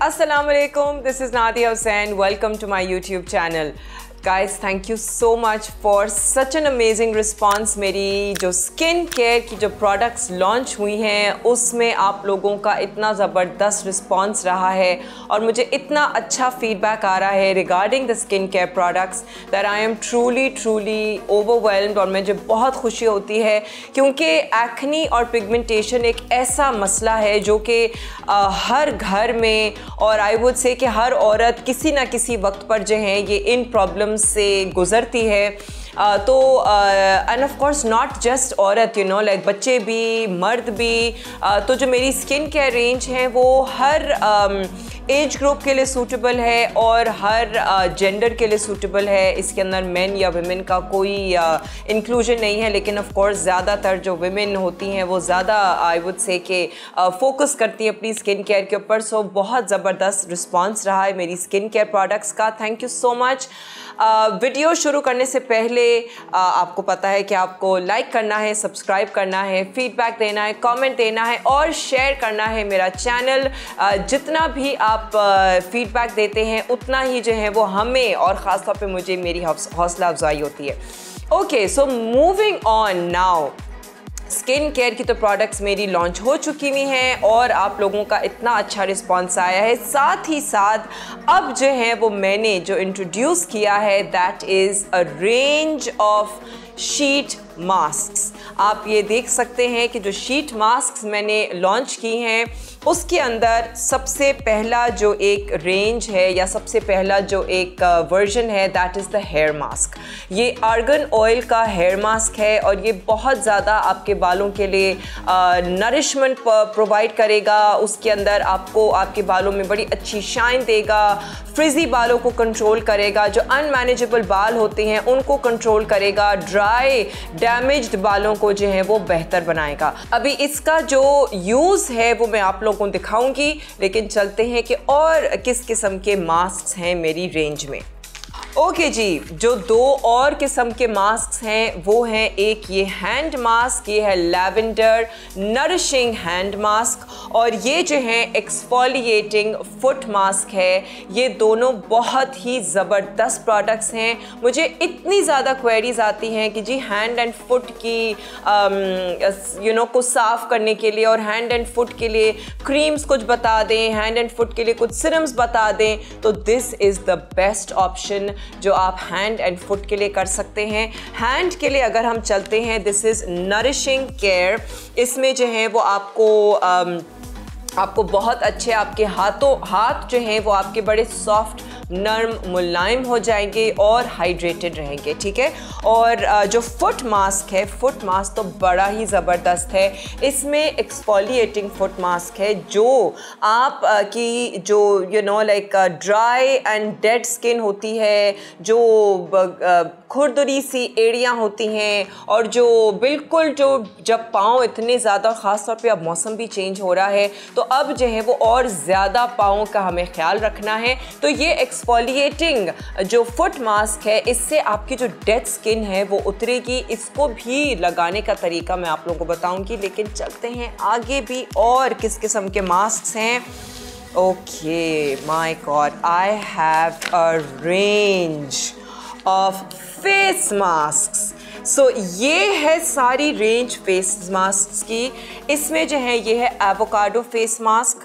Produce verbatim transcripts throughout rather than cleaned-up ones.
Assalamu alaikum, this is Nadia Hussain. Welcome to my YouTube channel. Guys, thank you so much for such an amazing response. मेरी जो skin care की जो products launch हुई हैं उसमें आप लोगों का इतना ज़बरदस्त रिस्पांस रहा है और मुझे इतना अच्छा फीडबैक आ रहा है regarding the skin care products that I am truly truly overwhelmed. और मुझे बहुत खुशी होती है क्योंकि एक्नी और पिगमेंटेशन एक ऐसा मसला है जो कि हर घर में और आई वुड से कि हर औरत किसी ना किसी वक्त पर जो है ये इन प्रॉब्लम से गुजरती है। uh, तो and of course not just औरत, यू नो लाइक बच्चे भी, मर्द भी। uh, तो जो मेरी स्किन केयर रेंज है वो हर एज um, ग्रुप के लिए सूटेबल है और हर जेंडर uh, के लिए सूटेबल है। इसके अंदर मेन या वुमेन का कोई इंक्लूजन uh, नहीं है, लेकिन ऑफ कोर्स ज़्यादातर जो वुमेन होती हैं वो ज़्यादा आई वुड से कि फोकस करती है अपनी स्किन केयर के ऊपर। सो बहुत ज़बरदस्त रिस्पांस रहा है मेरी स्किन केयर प्रोडक्ट्स का। Thank you so much. Video शुरू करने से पहले uh, आपको पता है कि आपको लाइक करना है, सब्सक्राइब करना है, फीडबैक देना है, कमेंट देना है और शेयर करना है मेरा चैनल। uh, जितना भी आप फीडबैक uh, देते हैं उतना ही जो है वो हमें और ख़ास तौर पे मुझे मेरी हौसला अफजाई होती है। Okay, so moving on now, skin care की तो प्रोडक्ट्स मेरी लॉन्च हो चुकी हुई हैं और आप लोगों का इतना अच्छा रिस्पांस आया है। साथ ही साथ अब जो है वो मैंने जो इंट्रोड्यूस किया है that is a range of sheet masks. आप ये देख सकते हैं कि जो शीट मास्क्स मैंने लॉन्च की हैं उसके अंदर सबसे पहला जो एक रेंज है या सबसे पहला जो एक वर्जन है that is the hair mask. ये आर्गन ऑयल का हेयर मास्क है और ये बहुत ज़्यादा आपके बालों के लिए नरिशमेंट प्रोवाइड करेगा। उसके अंदर आपको आपके बालों में बड़ी अच्छी शाइन देगा, फ्रिजी बालों को कंट्रोल करेगा, जो अनमैनेजेबल बाल होते हैं उनको कंट्रोल करेगा, ड्राई डैमेज्ड बालों को जो है वो बेहतर बनाएगा। अभी इसका जो यूज़ है वो मैं आप लोगों को दिखाऊंगी, लेकिन चलते हैं कि और किस किस्म के मास्क हैं मेरी रेंज में। ओके okay जी, जो दो और किस्म के मास्क हैं वो हैं, एक ये हैंड मास्क, ये है लैवेंडर नरिशिंग हैंड मास्क, और ये जो है एक्सफोलिएटिंग फुट मास्क है। ये दोनों बहुत ही ज़बरदस्त प्रोडक्ट्स हैं। मुझे इतनी ज़्यादा क्वेरीज आती हैं कि जी हैंड एंड फुट की यू नो को साफ़ करने के लिए और हैंड एंड फुट के लिए क्रीम्स कुछ बता दें, हैंड एंड फुट के लिए कुछ सिरम्स बता दें। तो this is the best option जो आप हैंड एंड फुट के लिए कर सकते हैं। हैंड के लिए अगर हम चलते हैं, दिस इज़ नरिशिंग केयर। इसमें जो है वो आपको um, आपको बहुत अच्छे आपके हाथों हाथ जो हैं वो आपके बड़े सॉफ्ट, नर्म, मुलायम हो जाएंगे और हाइड्रेटेड रहेंगे, ठीक है। और जो फुट मास्क है, फुट मास्क तो बड़ा ही ज़बरदस्त है। इसमें एक्सफोलिएटिंग फुट मास्क है जो आप की जो you know like dry and dead skin होती है, जो खुरदरी सी एड़ियाँ होती हैं और जो बिल्कुल जो जब पाँव इतने ज़्यादा, ख़ास तौर पे अब मौसम भी चेंज हो रहा है तो अब जो है वो और ज़्यादा पाँव का हमें ख्याल रखना है। तो ये एक्सफोलिएटिंग जो फुट मास्क है, इससे आपकी जो डेड स्किन है वो उतरेगी। इसको भी लगाने का तरीका मैं आप लोगों को बताऊंगी, लेकिन चलते हैं आगे भी और किस किस्म के मास्क हैं। Okay, my god, I have a range of face masks. So so, ये है सारी रेंज फेस मास्क की। इसमें जो है ये है एवोकाडो फेस मास्क,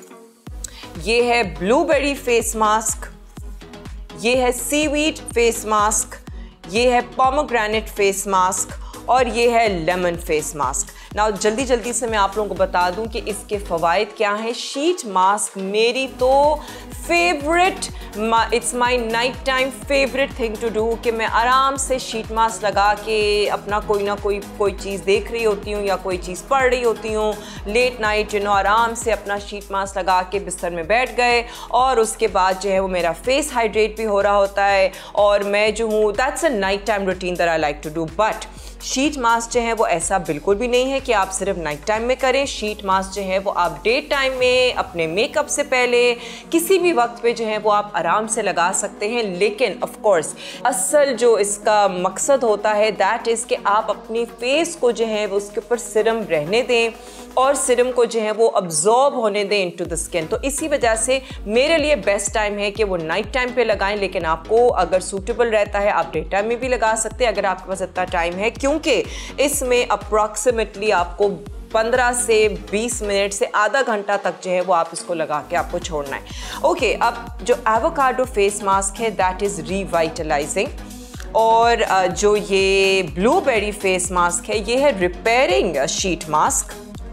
ये है ब्लूबेरी फेस मास्क, ये है सीवीड फेस मास्क, ये है पोमोग्रेनेट फेस मास्क और ये है लेमन फेस मास्क। नाउ जल्दी जल्दी से मैं आप लोगों को बता दूं कि इसके फ़वाइद क्या हैं। शीट मास्क मेरी तो favourite, it's my night time favourite thing to do कि मैं आराम से शीट मास्क लगा के अपना कोई ना कोई कोई चीज़ देख रही होती हूँ या कोई चीज़ पढ़ रही होती हूँ लेट नाइट, यू नो आराम से अपना शीट मास्क लगा के बिस्तर में बैठ गए और उसके बाद जो है वो मेरा फेस हाइड्रेट भी हो रहा होता है और मैं जो हूँ that's a night time routine that I like to do. But sheet mask जो है वो ऐसा बिल्कुल भी नहीं है कि आप सिर्फ नाइट टाइम में करें। शीट मास्क जो है वो आप डे टाइम में अपने मेकअप से पहले किसी भी वक्त पे जो है वो आप आराम से लगा सकते हैं। लेकिन ऑफ कोर्स असल जो इसका मकसद होता है दैट इज़ कि आप अपनी फेस को जो है वो उसके ऊपर सिरम रहने दें और सिरम को जो है वो अब्जॉर्ब होने दें इनटू द स्किन। तो इसी वजह से मेरे लिए बेस्ट टाइम है कि वो नाइट टाइम पे लगाएं, लेकिन आपको अगर सूटेबल रहता है आप डे टाइम में भी लगा सकते हैं अगर आपके पास इतना टाइम है, क्योंकि इसमें अप्रॉक्सीमेटली आपको पंद्रह से बीस मिनट से आधा घंटा तक जो है वो आप इसको लगा के आपको छोड़ना है। ओके okay, अब जो एवोकाडो फेस मास्क है दैट इज़ रिवाइटलाइजिंग और जो ये ब्लूबेरी फेस मास्क है ये है रिपेयरिंग शीट मास्क।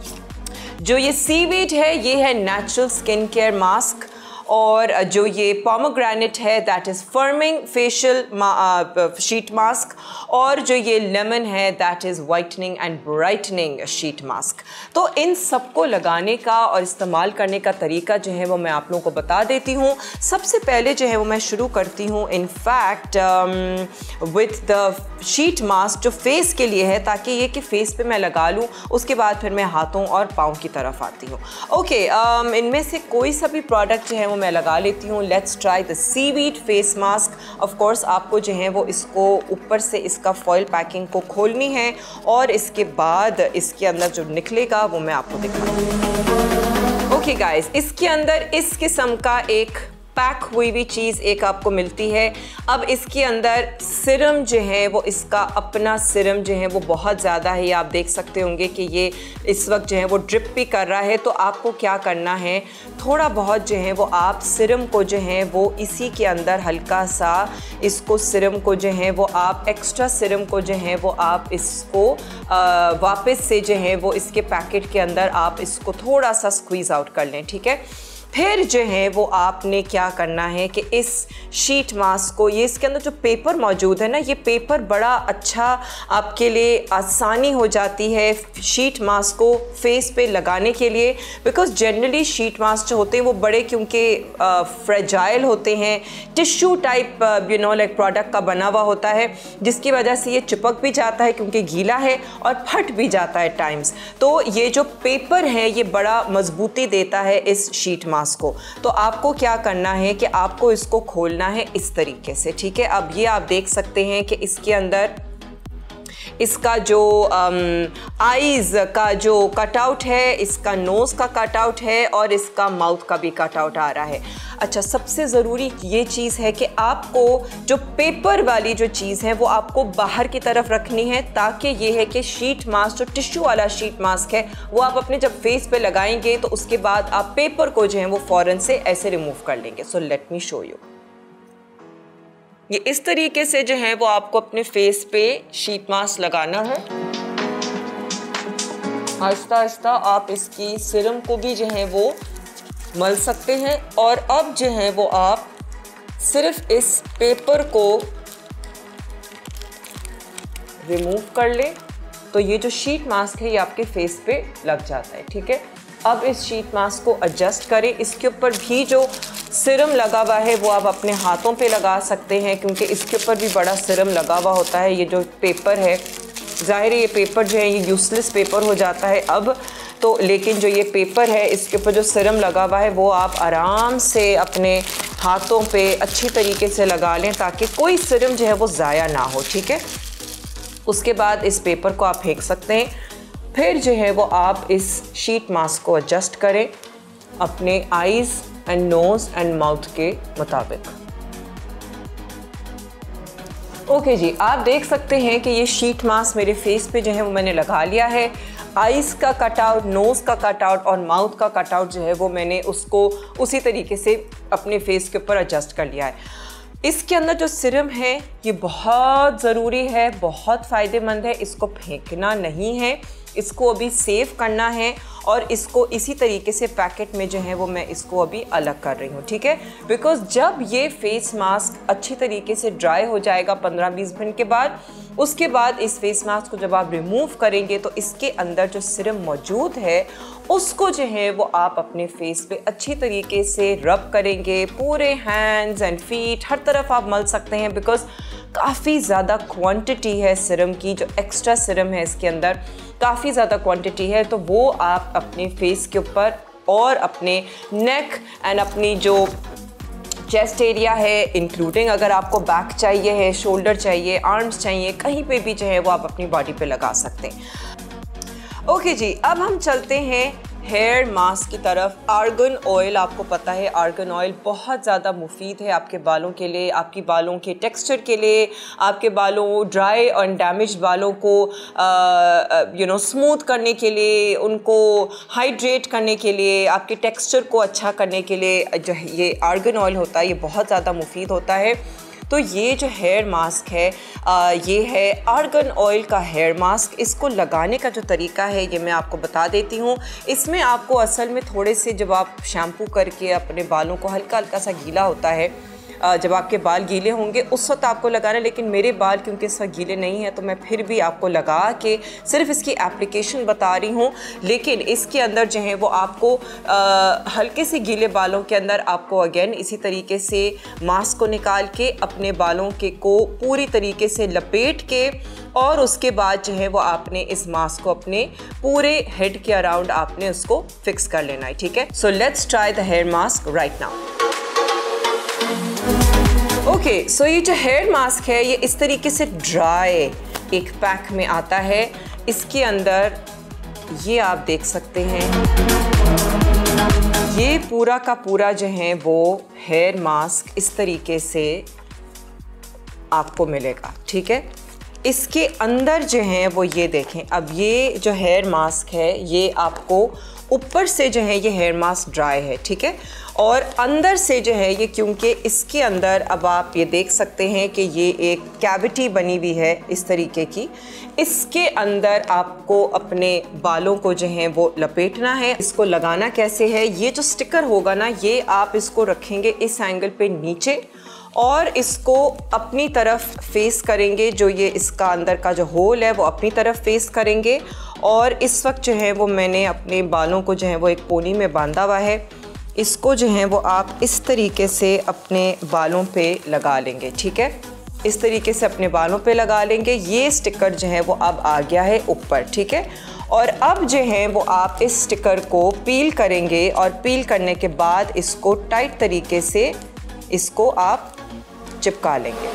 जो ये सीवीड है ये है नेचुरल स्किन केयर मास्क और जो ये पोमोग्रेनेट है that is firming facial sheet mask और जो ये लेमन है that is whitening and brightening sheet mask. तो इन सबको लगाने का और इस्तेमाल करने का तरीका जो है वो मैं आप लोगों को बता देती हूँ। सबसे पहले जो है वो मैं शुरू करती हूँ in fact with the sheet mask जो फेस के लिए है, ताकि ये कि फेस पे मैं लगा लूँ, उसके बाद फिर मैं हाथों और पाँव की तरफ आती हूँ। ओके okay, um, इनमें से कोई सा भी प्रोडक्ट जो है मैं लगा लेती हूँ। Let's try the seaweed face mask. Of course आपको जो है वो इसको ऊपर से इसका फॉइल पैकिंग को खोलनी है और इसके बाद इसके अंदर जो निकलेगा वो मैं आपको दिखाऊंगी। ओके गाइस, इसके अंदर इस किस्म का एक पैक हुई हुई चीज़ एक आपको मिलती है। अब इसके अंदर सिरम जो है वो इसका अपना सिरम जो है वो बहुत ज़्यादा है, ये आप देख सकते होंगे कि ये इस वक्त जो है वो ड्रिप भी कर रहा है। तो आपको क्या करना है, थोड़ा बहुत जो है वो आप सिरम को जो है वो इसी के अंदर हल्का सा इसको सिरम को जो है वो आप एक्स्ट्रा सिरम को जो है वो आप इसको आ, वापस से जो है वो इसके पैकेट के अंदर आप इसको थोड़ा सा स्क्वीज़ आउट कर लें, ठीक है। फिर जो है वो आपने क्या करना है कि इस शीट मास्क को, ये इसके अंदर जो पेपर मौजूद है ना, ये पेपर बड़ा अच्छा आपके लिए आसानी हो जाती है शीट मास्क को फेस पे लगाने के लिए, बिकॉज जनरली शीट मास्क जो होते हैं वो बड़े क्योंकि फ्रेजाइल होते हैं, tissue type you know like product का बना हुआ होता है, जिसकी वजह से ये चिपक भी जाता है क्योंकि गीला है और फट भी जाता है टाइम्स। तो ये जो पेपर है ये बड़ा मजबूती देता है इस शीट मास्क को। तो आपको क्या करना है कि आपको इसको खोलना है इस तरीके से, ठीक है। अब ये आप देख सकते हैं कि इसके अंदर इसका जो आईज का जो कटआउट है, इसका नोज़ का कटआउट है और इसका माउथ का भी कटआउट आ रहा है। अच्छा, सबसे ज़रूरी ये चीज़ है कि आपको जो पेपर वाली जो चीज़ है वो आपको बाहर की तरफ रखनी है, ताकि ये है कि शीट मास्क जो टिश्यू वाला शीट मास्क है वो आप अपने जब फेस पे लगाएंगे तो उसके बाद आप पेपर को जो है वो फ़ौरन से ऐसे रिमूव कर लेंगे। So let me show you. ये इस तरीके से जो है वो आपको अपने फेस पे शीट मास्क लगाना है। आहिस्ता आहिस्ता आप इसकी सिरम को भी जो है वो मल सकते हैं और अब जो है वो आप सिर्फ इस पेपर को रिमूव कर लें तो ये जो शीट मास्क है ये आपके फेस पे लग जाता है, ठीक है। अब इस शीट मास्क को एडजस्ट करें। इसके ऊपर भी जो सिरम लगा हुआ है वो आप अपने हाथों पे लगा सकते हैं, क्योंकि इसके ऊपर भी बड़ा सिरम लगा हुआ होता है। ये जो पेपर है, ज़ाहिर है ये पेपर जो है ये यूजलेस पेपर हो जाता है अब तो, लेकिन जो ये पेपर है इसके ऊपर जो सिरम लगा हुआ है वो आप आराम से अपने हाथों पे अच्छी तरीके से लगा लें ताकि कोई सिरम जो है वो ज़ाया ना हो, ठीक है। उसके बाद इस पेपर को आप फेंक सकते हैं। फिर जो है वो आप इस शीट मास्क को एडजस्ट करें अपने eyes and nose and mouth के मुताबिक। ओके okay जी, आप देख सकते हैं कि ये शीट मास्क मेरे फेस पे जो है वो मैंने लगा लिया है। आइज़ का कटआउट, नोज़ का कटआउट और माउथ का कटआउट जो है वो मैंने उसको उसी तरीके से अपने फेस के ऊपर एडजस्ट कर लिया है। इसके अंदर जो सिरम है ये बहुत ज़रूरी है, बहुत फ़ायदेमंद है, इसको फेंकना नहीं है, इसको अभी सेव करना है और इसको इसी तरीके से पैकेट में जो है वो मैं इसको अभी अलग कर रही हूँ, ठीक है। बिकॉज़ जब ये फेस मास्क अच्छी तरीके से ड्राई हो जाएगा पंद्रह बीस मिनट के बाद, उसके बाद इस फेस मास्क को जब आप रिमूव करेंगे तो इसके अंदर जो सिरम मौजूद है उसको जो है वो आप अपने फेस पे अच्छी तरीके से रब करेंगे, पूरे हैंड्स एंड फीट हर तरफ आप मल सकते हैं। बिकॉज़ काफ़ी ज़्यादा क्वांटिटी है सीरम की, जो एक्स्ट्रा सीरम है इसके अंदर काफ़ी ज़्यादा क्वांटिटी है, तो वो आप अपने फेस के ऊपर और अपने नेक एंड अपनी जो चेस्ट एरिया है, इंक्लूडिंग अगर आपको बैक चाहिए है, शोल्डर चाहिए, आर्म्स चाहिए, कहीं पे भी जो है वो आप अपनी बॉडी पे लगा सकते हैं। ओके जी, अब हम चलते हैं हेयर मास्क की तरफ। आर्गन ऑयल, आपको पता है आर्गन ऑयल बहुत ज़्यादा मुफीद है आपके बालों के लिए, आपकी बालों के टेक्सचर के लिए, आपके बालों ड्राई और डैमेज बालों को यू नो स्मूथ करने के लिए, उनको हाइड्रेट करने के लिए, आपके टेक्सचर को अच्छा करने के लिए जो ये आर्गन ऑयल होता है ये बहुत ज़्यादा मुफीद होता है। तो ये जो हेयर मास्क है आ, ये है आर्गन ऑयल का हेयर मास्क। इसको लगाने का जो तरीका है ये मैं आपको बता देती हूँ। इसमें आपको असल में थोड़े से, जब आप शैम्पू करके अपने बालों को हल्का हल्का सा गीला होता है, जब आपके बाल गीले होंगे उस वक्त आपको लगाना, लेकिन मेरे बाल क्योंकि इस वक्त गीले नहीं हैं तो मैं फिर भी आपको लगा के सिर्फ इसकी एप्लीकेशन बता रही हूँ। लेकिन इसके अंदर जो है वो आपको आ, हल्के से गीले बालों के अंदर आपको अगेन इसी तरीके से मास्क को निकाल के अपने बालों के को पूरी तरीके से लपेट के, और उसके बाद जो है वो आपने इस मास्क को अपने पूरे हेड के अराउंड आपने उसको फिक्स कर लेना है। ठीक है, so let's try the hair mask right now. Okay, so ये जो हेयर मास्क है ये इस तरीके से ड्राई एक पैक में आता है। इसके अंदर ये आप देख सकते हैं, ये पूरा का पूरा जो है वो हेयर मास्क इस तरीके से आपको मिलेगा। ठीक है, इसके अंदर जो है वो ये देखें, अब ये जो हेयर मास्क है ये आपको ऊपर से जो है ये हेयर मास्क ड्राई है। ठीक है, और अंदर से जो है ये, क्योंकि इसके अंदर अब आप ये देख सकते हैं कि ये एक कैविटी बनी हुई है इस तरीके की, इसके अंदर आपको अपने बालों को जो है वो लपेटना है। इसको लगाना कैसे है, ये जो स्टिकर होगा ना ये आप इसको रखेंगे इस एंगल पे नीचे और इसको अपनी तरफ फेस करेंगे, जो ये इसका अंदर का जो होल है वो अपनी तरफ फेस करेंगे। और इस वक्त जो है वो मैंने अपने बालों को जो है वो एक पोनी में बांधा हुआ है, इसको जो है वो आप इस तरीके से अपने बालों पे लगा लेंगे। ठीक है, इस तरीके से अपने बालों पे लगा लेंगे। ये स्टिकर जो है वो अब आ गया है ऊपर। ठीक है, और अब जो है वो आप इस स्टिकर को पील करेंगे और पील करने के बाद इसको टाइट तरीके से इसको आप चिपका लेंगे।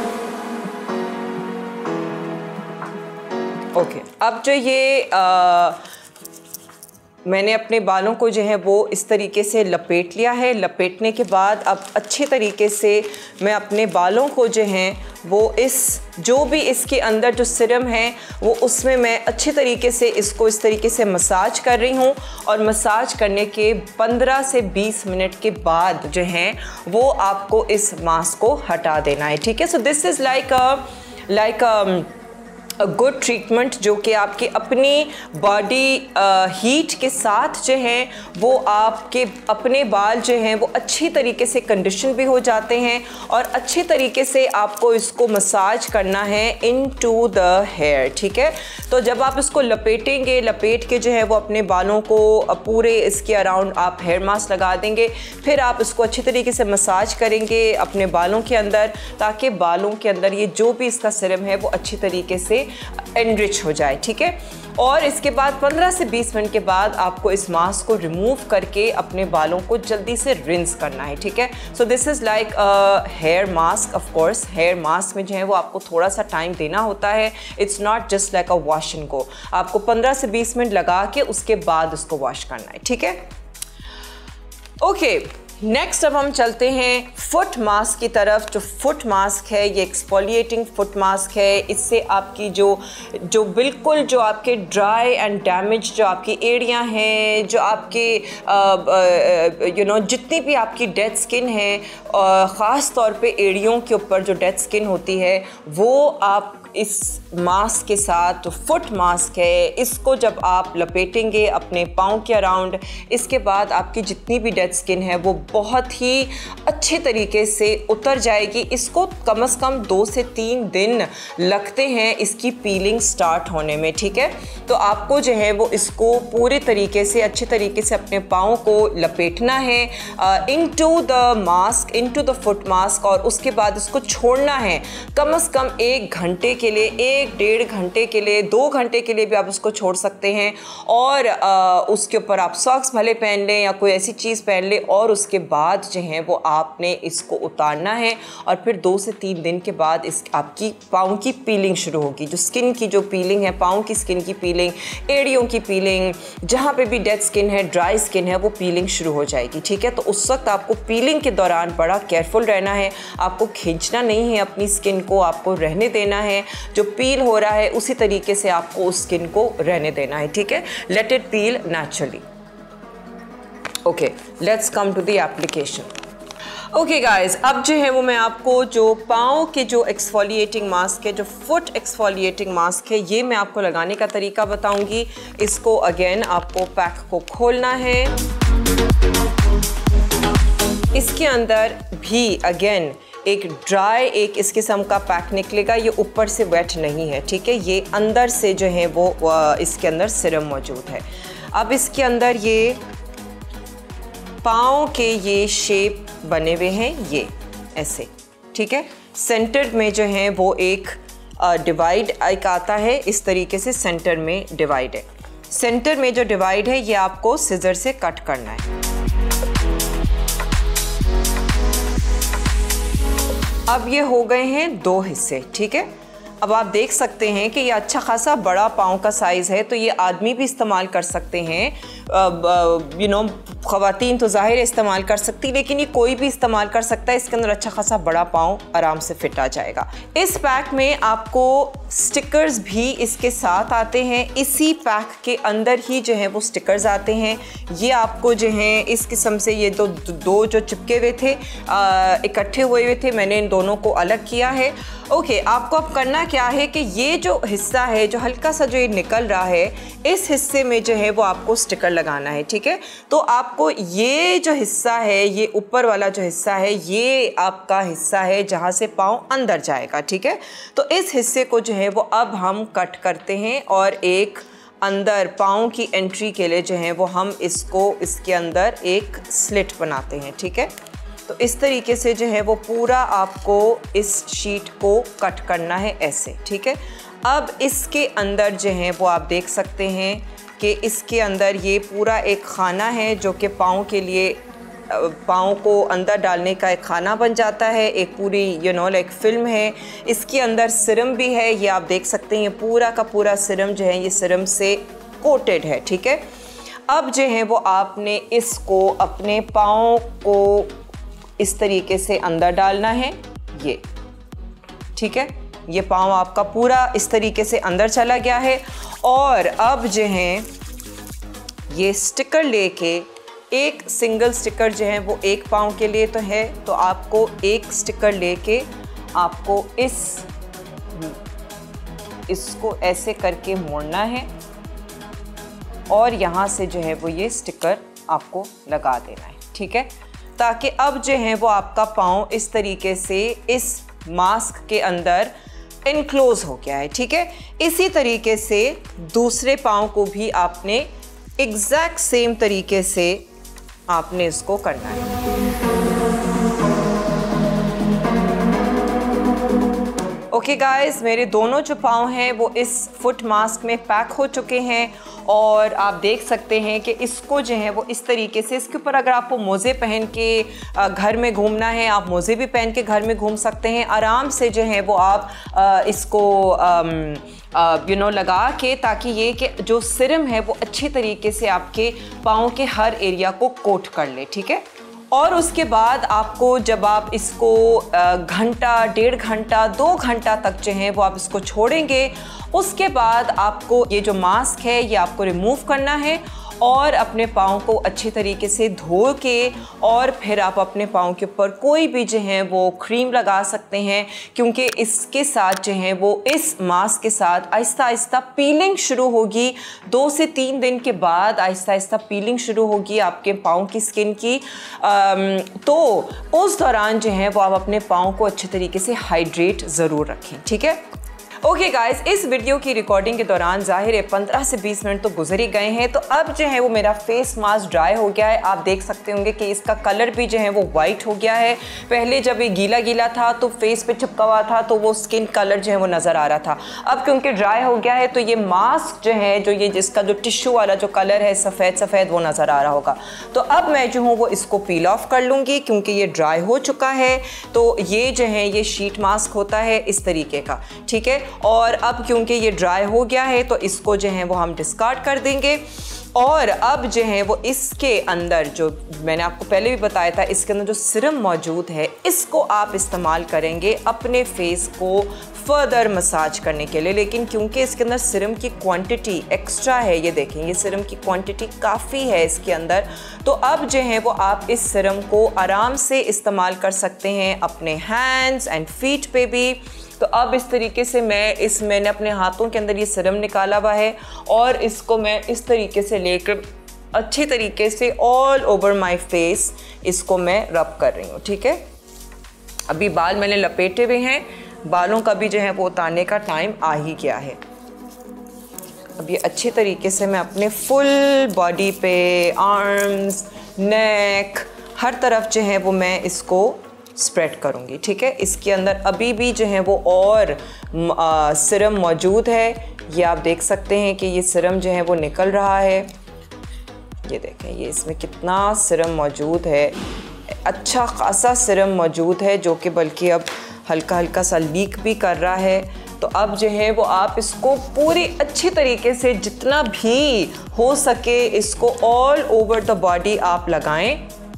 ओके, अब जो ये आ, मैंने अपने बालों को जो है वो इस तरीके से लपेट लिया है। लपेटने के बाद अब अच्छे तरीके से मैं अपने बालों को जो हैं वो इस जो भी इसके अंदर जो सीरम है वो उसमें मैं अच्छे तरीके से इसको इस तरीके से मसाज कर रही हूँ। और मसाज करने के पंद्रह से बीस मिनट के बाद जो है वो आपको इस मास्क को हटा देना है। ठीक है, so this is like a like a good treatment जो कि आपकी अपनी बॉडी हीट के साथ जो है वो आपके अपने बाल जो हैं वो अच्छी तरीके से कंडीशन भी हो जाते हैं और अच्छे तरीके से आपको इसको मसाज करना है इनटू द हेयर। ठीक है, तो जब आप इसको लपेटेंगे, लपेट के जो है वो अपने बालों को पूरे इसके अराउंड आप हेयर मास्क लगा देंगे, फिर आप इसको अच्छी तरीके से मसाज करेंगे अपने बालों के अंदर, ताकि बालों के अंदर ये जो भी इसका सीरम है वो अच्छी तरीके से एनरिच हो जाए। ठीक है, और इसके बाद पंद्रह से बीस मिनट के बाद आपको इस मास्क को रिमूव करके अपने बालों को जल्दी से रिंस करना है। ठीक है, so this is like a hair mask. Of course hair mask में जो है वो आपको थोड़ा सा टाइम देना होता है, it's not just like a wash and go. आपको पंद्रह से बीस मिनट लगा के उसके बाद उसको वॉश करना है। ठीक है, ओके, नेक्स्ट अब हम चलते हैं फुट मास्क की तरफ। जो फुट मास्क है ये एक्सफोलिएटिंग फुट मास्क है। इससे आपकी जो जो बिल्कुल जो आपके ड्राई एंड डैमेज जो आपकी एड़ियाँ हैं, जो आपके यू नो जितनी भी आपकी डेड स्किन है, ख़ास तौर पे एड़ियों के ऊपर जो डेड स्किन होती है वो आप इस मास्क के साथ जो फुट मास्क है, इसको जब आप लपेटेंगे अपने पाँव के अराउंड, इसके बाद आपकी जितनी भी डेड स्किन है वो बहुत ही अच्छे तरीके से उतर जाएगी। इसको कम से कम दो से तीन दिन लगते हैं इसकी पीलिंग स्टार्ट होने में, ठीक है। तो आपको जो है वो इसको पूरे तरीके से अच्छे तरीके से अपने पाँव को लपेटना है into the mask, into the foot mask, और उसके बाद इसको छोड़ना है कम से कम एक घंटे के लिए, एक डेढ़ घंटे के लिए, दो घंटे के लिए भी आप उसको छोड़ सकते हैं। और आ, उसके ऊपर आप सॉक्स भले पहन लें या कोई ऐसी चीज़ पहन लें, और उसके बाद जो है वो आपने इसको उतारना है। और फिर दो से तीन दिन के बाद इस आपकी पाँव की पीलिंग शुरू होगी। जो स्किन की जो पीलिंग है, पाँव की स्किन की पीलिंग, एड़ियों की पीलिंग, जहाँ पे भी डेड स्किन है, ड्राई स्किन है, वो पीलिंग शुरू हो जाएगी, ठीक है। तो उस वक्त आपको पीलिंग के दौरान बड़ा केयरफुल रहना है। आपको खींचना नहीं है अपनी स्किन को, आपको रहने देना है। जो पील हो रहा है उसी तरीके से आपको उस स्किन को रहने देना है, ठीक है। Let it peel naturally. Okay, let's come to the application. Okay guys, अब जो है वो मैं आपको जो पाँव के जो एक्सफोलिएटिंग मास्क है, जो फुट एक्सफोलिएटिंग मास्क है, ये मैं आपको लगाने का तरीका बताऊंगी। इसको अगेन आपको पैक को खोलना है। इसके अंदर भी अगेन एक ड्राई एक इस किस्म का पैक निकलेगा। ये ऊपर से वेट नहीं है, ठीक है। ये अंदर से जो है वो इसके अंदर सिरम मौजूद है। अब इसके अंदर ये पाँव के ये शेप बने हुए हैं, ये ऐसे, ठीक है। सेंटर में जो है वो एक डिवाइड एक आता है, इस तरीके से सेंटर में डिवाइड है। सेंटर में जो डिवाइड है ये आपको सिजर से कट करना है। अब ये हो गए हैं दो हिस्से, ठीक है। अब आप देख सकते हैं कि ये अच्छा खासा बड़ा पाँव का साइज़ है, तो ये आदमी भी इस्तेमाल कर सकते हैं। यू नो ख़वातीन तो ज़ाहिर है इस्तेमाल कर सकती, लेकिन ये कोई भी इस्तेमाल कर सकता है। इसके अंदर अच्छा खासा बड़ा पाँव आराम से फिट आ जाएगा। इस पैक में आपको स्टिकर्स भी इसके साथ आते हैं। इसी पैक के अंदर ही जो है वो स्टिकर्स आते हैं। ये आपको जो है इस किस्म से ये दो दो जो चिपके हुए थे, इकट्ठे हुए हुए थे, मैंने इन दोनों को अलग किया है। ओके, आपको अब करना क्या है कि ये जो हिस्सा है, जो हल्का सा जो ये निकल रहा है, इस हिस्से में जो है वो आपको स्टिकर लगाना है, ठीक है। तो आपको ये जो हिस्सा है, ये ऊपर वाला जो हिस्सा है, ये आपका हिस्सा है जहाँ से पाँव अंदर जाएगा, ठीक है। तो इस हिस्से को जो है वो अब हम कट करते हैं और एक अंदर पाँव की एंट्री के लिए जो है वो हम इसको इसके अंदर एक स्लिट बनाते हैं, ठीक है। तो इस तरीके से जो है वो पूरा आपको इस शीट को कट करना है ऐसे, ठीक है। अब इसके अंदर जो है वो आप देख सकते हैं कि इसके अंदर ये पूरा एक खाना है जो कि पाँव के लिए, पाँव को अंदर डालने का एक खाना बन जाता है। एक पूरी यू नो लाइक फिल्म है। इसके अंदर सिरम भी है, ये आप देख सकते हैं। ये पूरा का पूरा सिरम जो है ये सिरम से कोटेड है, ठीक है। अब जो है वो आपने इसको अपने पाँव को इस तरीके से अंदर डालना है, ये, ठीक है। ये पाँव आपका पूरा इस तरीके से अंदर चला गया है। और अब जो है ये स्टिकर लेके, एक सिंगल स्टिकर जो है वो एक पाँव के लिए तो है, तो आपको एक स्टिकर लेके आपको इस इसको ऐसे करके मोड़ना है और यहाँ से जो है वो ये स्टिकर आपको लगा देना है, ठीक है। ताकि अब जो है वो आपका पाँव इस तरीके से इस मास्क के अंदर इनक्लोज हो गया है, ठीक है। इसी तरीके से दूसरे पाँव को भी आपने एग्जैक्ट सेम तरीके से आपने इसको करना है। ओके गाइस, मेरे दोनों जो पाँव हैं वो इस फुट मास्क में पैक हो चुके हैं और आप देख सकते हैं कि इसको जो है वो इस तरीके से, इसके ऊपर अगर आपको मोज़े पहन के घर में घूमना है, आप मोज़े भी पहन के घर में घूम सकते हैं। आराम से जो है वो आप इसको यू नो लगा के, ताकि ये कि जो सिरम है वो अच्छे तरीके से आपके पाँव के हर एरिया को कोट कर ले, ठीक है। और उसके बाद आपको जब आप इसको घंटा, डेढ़ घंटा, दो घंटा तक जो है वो आप इसको छोड़ेंगे, उसके बाद आपको ये जो मास्क है ये आपको रिमूव करना है और अपने पाँव को अच्छे तरीके से धो के और फिर आप अपने पाँव के ऊपर कोई भी जो है वो क्रीम लगा सकते हैं, क्योंकि इसके साथ जो है वो इस मास्क के साथ आहिस्ता आहिस्ता पीलिंग शुरू होगी। दो से तीन दिन के बाद आहिस्ता आहिस्ता पीलिंग शुरू होगी आपके पाँव की स्किन की। आम, तो उस दौरान जो है वो आप अपने पाँव को अच्छे तरीके से हाइड्रेट ज़रूर रखें, ठीक है। ओके गाइस, इस वीडियो की रिकॉर्डिंग के दौरान ज़ाहिर है पंद्रह से बीस मिनट तो गुजर ही गए हैं। तो अब जो है वो मेरा फेस मास्क ड्राई हो गया है। आप देख सकते होंगे कि इसका कलर भी जो है वो वाइट हो गया है। पहले जब ये गीला गीला था तो फेस पे चिपका हुआ था तो वो स्किन कलर जो है वो नज़र आ रहा था। अब क्योंकि ड्राई हो गया है तो ये मास्क जो है, जो ये जिसका जो टिश्यू वाला जो कलर है सफ़ेद सफ़ेद, वो नज़र आ रहा होगा। तो अब मैं जो हूँ वो इसको पील ऑफ कर लूँगी क्योंकि ये ड्राई हो चुका है। तो ये जो है ये शीट मास्क होता है इस तरीके का, ठीक है। और अब क्योंकि ये ड्राई हो गया है तो इसको जो है वो हम डिस्कार्ड कर देंगे। और अब जो है वो इसके अंदर, जो मैंने आपको पहले भी बताया था, इसके अंदर जो सिरम मौजूद है इसको आप इस्तेमाल करेंगे अपने फेस को फर्दर मसाज करने के लिए। लेकिन क्योंकि इसके अंदर सिरम की क्वांटिटी एक्स्ट्रा है, ये देखें ये सिरम की क्वांटिटी काफ़ी है इसके अंदर, तो अब जो है वो आप इस सिरम को आराम से इस्तेमाल कर सकते हैं अपने हैंड्स एंड फीट पे भी। तो अब इस तरीके से मैं इस मैंने अपने हाथों के अंदर ये सिरम निकाला हुआ है और इसको मैं इस तरीके से लेकर अच्छी तरीके से ऑल ओवर माय फेस इसको मैं रब कर रही हूँ, ठीक है। अभी बाल मैंने लपेटे हुए हैं, बालों का भी जो है वो उतारने का टाइम आ ही गया है। अब ये अच्छे तरीके से मैं अपने फुल बॉडी पे, आर्म्स, नेक, हर तरफ जो है वो मैं इसको स्प्रेड करूँगी, ठीक है। इसके अंदर अभी भी जो है वो और आ, सिरम मौजूद है। ये आप देख सकते हैं कि ये सिरम जो है वो निकल रहा है। ये देखें ये इसमें कितना सिरम मौजूद है, अच्छा खासा सिरम मौजूद है, जो कि बल्कि अब हल्का हल्का सा लीक भी कर रहा है। तो अब जो है वो आप इसको पूरी अच्छी तरीके से जितना भी हो सके इसको ऑल ओवर द बॉडी आप लगाएं।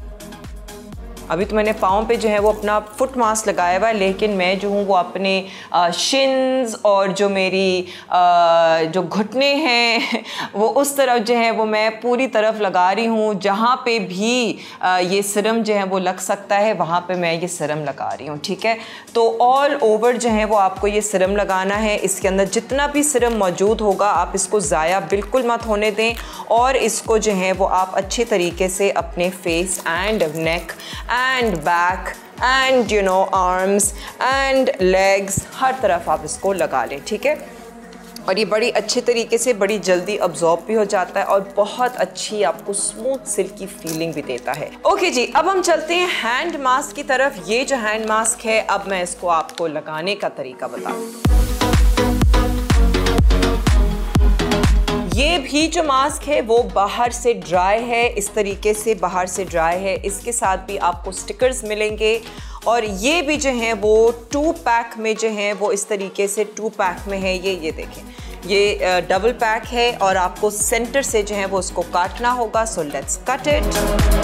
अभी तो मैंने पाँव पे जो है वो अपना फुट मास्क लगाया हुआ है, लेकिन मैं जो हूँ वो अपने शिन्स और जो मेरी आ, जो घुटने हैं वो उस तरफ जो है वो मैं पूरी तरफ लगा रही हूँ। जहाँ पे भी आ, ये सिरम जो है वो लग सकता है वहाँ पे मैं ये सिरम लगा रही हूँ, ठीक है। तो ऑल ओवर जो है वो आपको ये सिरम लगाना है। इसके अंदर जितना भी सिरम मौजूद होगा आप इसको ज़ाया बिल्कुल मत होने दें और इसको जो है वो आप अच्छे तरीके से अपने face and neck and back and you know arms and legs, हर तरफ आप इसको लगा लें, ठीक है। और ये बड़ी अच्छे तरीके से बड़ी जल्दी अब्जॉर्ब भी हो जाता है और बहुत अच्छी आपको स्मूथ सिल्की फीलिंग भी देता है। ओके जी, अब हम चलते हैं हैंड मास्क की तरफ। ये जो हैंड मास्क है अब मैं इसको आपको लगाने का तरीका बताऊँ। ये भी जो मास्क है वो बाहर से ड्राई है, इस तरीके से बाहर से ड्राई है। इसके साथ भी आपको स्टिकर्स मिलेंगे और ये भी जो है वो टू पैक में जो है वो इस तरीके से टू पैक में है। ये ये देखें ये डबल पैक है और आपको सेंटर से जो है वो उसको काटना होगा। So let's cut it.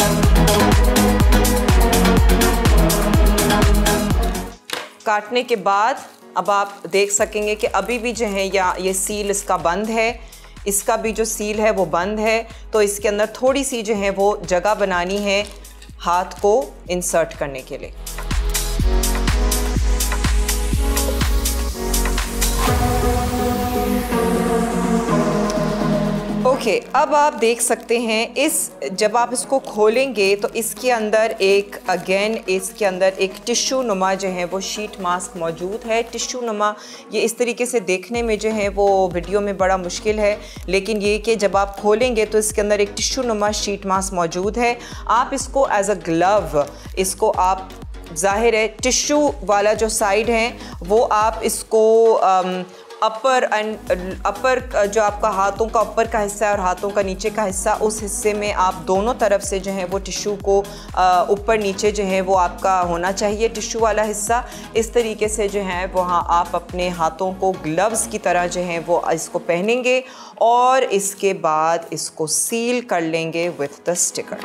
काटने के बाद अब आप देख सकेंगे कि अभी भी जो है या ये सील इसका बंद है, इसका भी जो सील है वो बंद है। तो इसके अंदर थोड़ी सी जो है वो जगह बनानी है हाथ को इंसर्ट करने के लिए। ओके okay, अब आप देख सकते हैं इस जब आप इसको खोलेंगे तो इसके अंदर एक अगेन इसके अंदर एक टिश्यू नुमा जो है वो शीट मास्क मौजूद है। टिश्यू नुमा ये इस तरीके से देखने में जो है वो वीडियो में बड़ा मुश्किल है, लेकिन ये कि जब आप खोलेंगे तो इसके अंदर एक टिश्यू नुमा शीट मास्क मौजूद है। आप इसको एज अ ग्लव इसको आप ज़ाहिर है टिश्यू वाला जो साइड है वो आप इसको um, अपर एंड अपर जो आपका हाथों का ऊपर का हिस्सा है और हाथों का नीचे का हिस्सा, उस हिस्से में आप दोनों तरफ से जो है वो टिश्यू को ऊपर नीचे जो है वो आपका होना चाहिए टिश्यू वाला हिस्सा। इस तरीके से जो है वहाँ आप अपने हाथों को ग्लव्स की तरह जो है वो इसको पहनेंगे और इसके बाद इसको सील कर लेंगे with the sticker.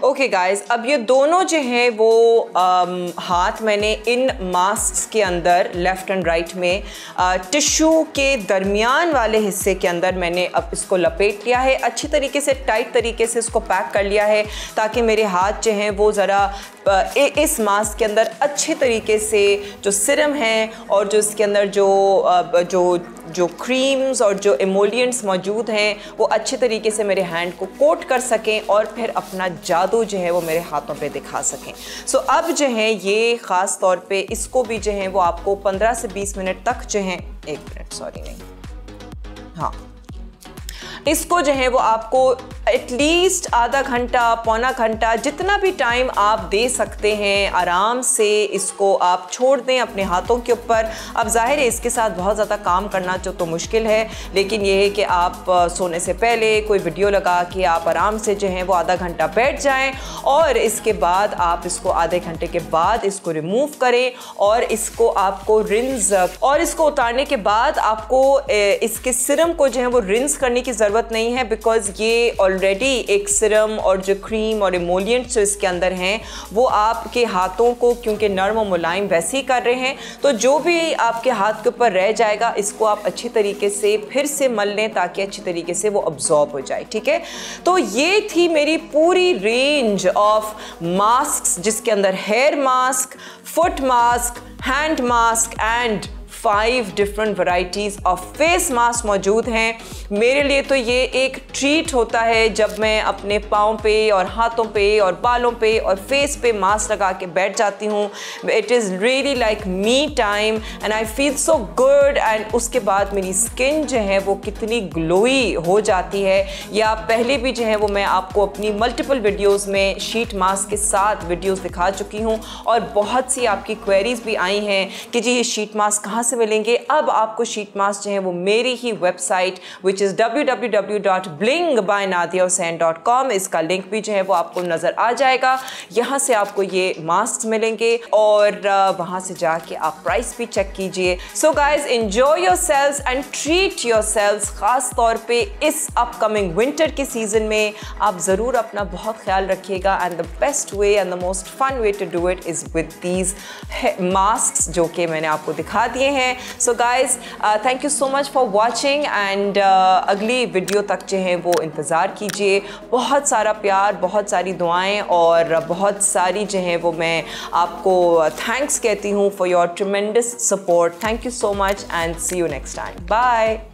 Okay guys, अब ये दोनों जो हैं वो आम, हाथ मैंने इन मास्क के अंदर लेफ़्ट एंड राइट में टिश्यू के दरमियान वाले हिस्से के अंदर मैंने अब इसको लपेट लिया है, अच्छी तरीके से टाइट तरीके से इसको पैक कर लिया है ताकि मेरे हाथ जो हैं वो ज़रा इस मास्क के अंदर अच्छे तरीके से जो सिरम है और जो इसके अंदर जो जो जो क्रीम्स और जो एमोलिएंट्स मौजूद हैं वो अच्छे तरीके से मेरे हैंड को कोट कर सकें और फिर अपना जादू जो है वो मेरे हाथों पे दिखा सकें। सो so, अब जो है ये ख़ास तौर पे इसको भी जो है वो आपको पंद्रह से बीस मिनट तक जो है एक मिनट सॉरी नहीं हाँ इसको जो है वो आपको एटलीस्ट आधा घंटा पौना घंटा जितना भी टाइम आप दे सकते हैं आराम से इसको आप छोड़ दें अपने हाथों के ऊपर। अब जाहिर है इसके साथ बहुत ज़्यादा काम करना जो तो मुश्किल है, लेकिन ये है कि आप सोने से पहले कोई वीडियो लगा के आप आराम से जो है वो आधा घंटा बैठ जाएं और इसके बाद आप इसको आधे घंटे के बाद इसको रिमूव करें और इसको आपको रिंस और इसको उतारने के बाद आपको इसके सिरम को जो है वो रिंस करने की ज़रूरत नहीं है, बिकॉज ये ऑलरेडी एक सिरम और जो क्रीम और इमोलिएंट्स जो इसके अंदर हैं वो आपके हाथों को क्योंकि नरम और मुलायम वैसे ही कर रहे हैं, तो जो भी आपके हाथ के ऊपर रह जाएगा इसको आप अच्छी तरीके से फिर से मल लें ताकि अच्छी तरीके से वो अब्जॉर्ब हो जाए। ठीक है, तो ये थी मेरी पूरी रेंज ऑफ मास्क जिसके अंदर hair mask, foot mask, hand mask and five different varieties of face mask मौजूद हैं। मेरे लिए तो ये एक ट्रीट होता है जब मैं अपने पाँव पे और हाथों पे और बालों पे और फेस पे मास्क लगा के बैठ जाती हूँ। It is really like me time and I feel so good and उसके बाद मेरी स्किन जो है वो कितनी ग्लोई हो जाती है। या पहले भी जो है वो मैं आपको अपनी मल्टीपल वीडियोज़ में शीट मास्क के साथ वीडियोज़ दिखा चुकी हूँ और बहुत सी आपकी क्वेरीज़ भी आई हैं कि जी ये शीट मास्क कहाँ से मिलेंगे। अब आपको शीट मास्क जो है वो मेरी ही website which is W W W dot bling by Nadia Hussain dot com, इसका लिंक भी जो है वो आपको नज़र आ जाएगा। यहाँ से आपको ये मास्क मिलेंगे और वहाँ से जाके आप प्राइस भी चेक कीजिए। So guys enjoy your selves and treat your selves. ख़ास तौर पे इस अपकमिंग विंटर के सीज़न में आप ज़रूर अपना बहुत ख्याल रखिएगा and the best way and the most fun way to do it is with these mask जो कि मैंने आपको दिखा दिए हैं। So guys thank you so much for watching and अगली वीडियो तक जो है वो इंतज़ार कीजिए। बहुत सारा प्यार, बहुत सारी दुआएं और बहुत सारी जो है वो मैं आपको थैंक्स कहती हूँ for your tremendous support. Thank you so much and see you next time. Bye.